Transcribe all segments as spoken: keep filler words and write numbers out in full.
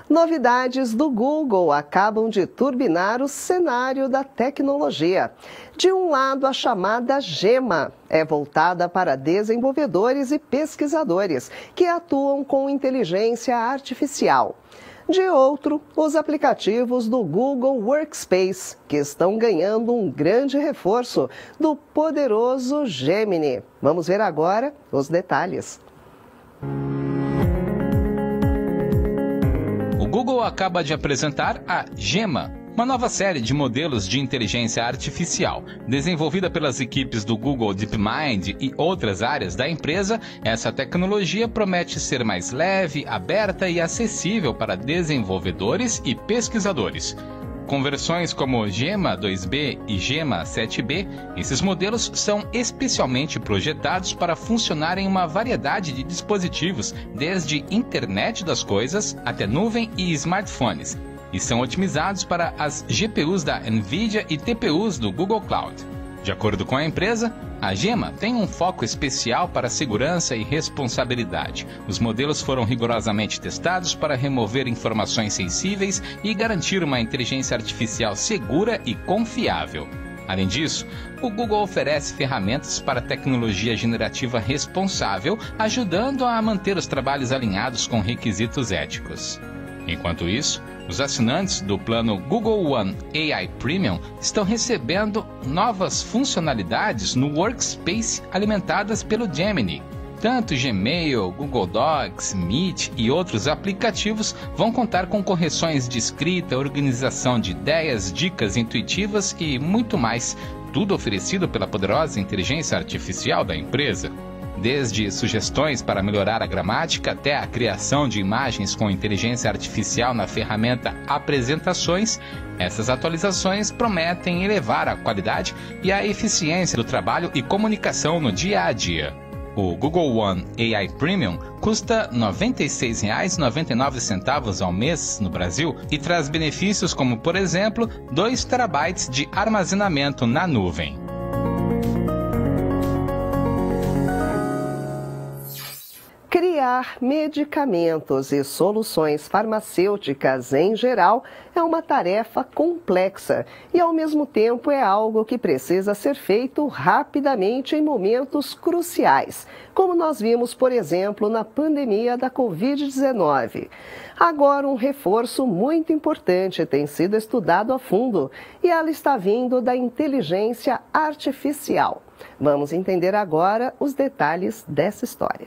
Novidades do Google acabam de turbinar o cenário da tecnologia. De um lado, a chamada Gemma é voltada para desenvolvedores e pesquisadores que atuam com inteligência artificial. De outro, os aplicativos do Google Workspace, que estão ganhando um grande reforço do poderoso Gemini. Vamos ver agora os detalhes. O Google acaba de apresentar a Gemma, uma nova série de modelos de inteligência artificial. Desenvolvida pelas equipes do Google DeepMind e outras áreas da empresa, essa tecnologia promete ser mais leve, aberta e acessível para desenvolvedores e pesquisadores. Com versões como Gemma dois B e Gemma sete B, esses modelos são especialmente projetados para funcionar em uma variedade de dispositivos, desde internet das coisas até nuvem e smartphones, e são otimizados para as G P Us da NVIDIA e T P Us do Google Cloud. De acordo com a empresa, a Gemma tem um foco especial para segurança e responsabilidade. Os modelos foram rigorosamente testados para remover informações sensíveis e garantir uma inteligência artificial segura e confiável. Além disso, o Google oferece ferramentas para tecnologia generativa responsável, ajudando a manter os trabalhos alinhados com requisitos éticos. Enquanto isso, os assinantes do plano Google One A I Premium estão recebendo novas funcionalidades no Workspace alimentadas pelo Gemini. Tanto Gmail, Google Docs, Meet e outros aplicativos vão contar com correções de escrita, organização de ideias, dicas intuitivas e muito mais, tudo oferecido pela poderosa inteligência artificial da empresa. Desde sugestões para melhorar a gramática até a criação de imagens com inteligência artificial na ferramenta Apresentações, essas atualizações prometem elevar a qualidade e a eficiência do trabalho e comunicação no dia a dia. O Google One A I Premium custa noventa e seis reais e noventa e nove centavos ao mês no Brasil e traz benefícios como, por exemplo, dois terabytes de armazenamento na nuvem. Criar medicamentos e soluções farmacêuticas em geral é uma tarefa complexa e, ao mesmo tempo, é algo que precisa ser feito rapidamente em momentos cruciais, como nós vimos, por exemplo, na pandemia da covid dezenove. Agora, um reforço muito importante tem sido estudado a fundo e ela está vindo da inteligência artificial. Vamos entender agora os detalhes dessa história.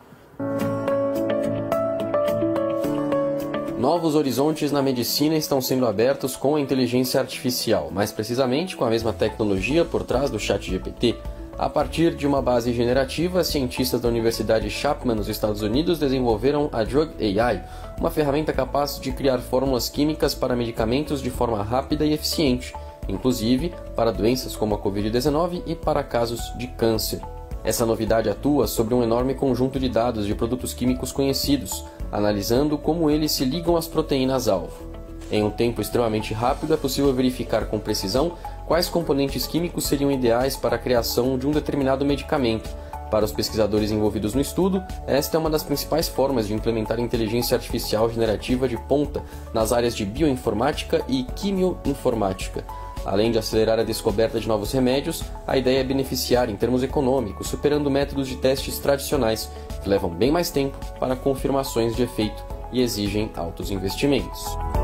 Novos horizontes na medicina estão sendo abertos com a inteligência artificial, mais precisamente com a mesma tecnologia por trás do ChatGPT. A partir de uma base generativa, cientistas da Universidade Chapman nos Estados Unidos desenvolveram a Drug A I, uma ferramenta capaz de criar fórmulas químicas para medicamentos de forma rápida e eficiente, inclusive para doenças como a covid dezenove e para casos de câncer. Essa novidade atua sobre um enorme conjunto de dados de produtos químicos conhecidos, analisando como eles se ligam às proteínas-alvo. Em um tempo extremamente rápido, é possível verificar com precisão quais componentes químicos seriam ideais para a criação de um determinado medicamento. Para os pesquisadores envolvidos no estudo, esta é uma das principais formas de implementar inteligência artificial generativa de ponta nas áreas de bioinformática e quimioinformática. Além de acelerar a descoberta de novos remédios, a ideia é beneficiar em termos econômicos, superando métodos de testes tradicionais, que levam bem mais tempo para confirmações de efeito e exigem altos investimentos.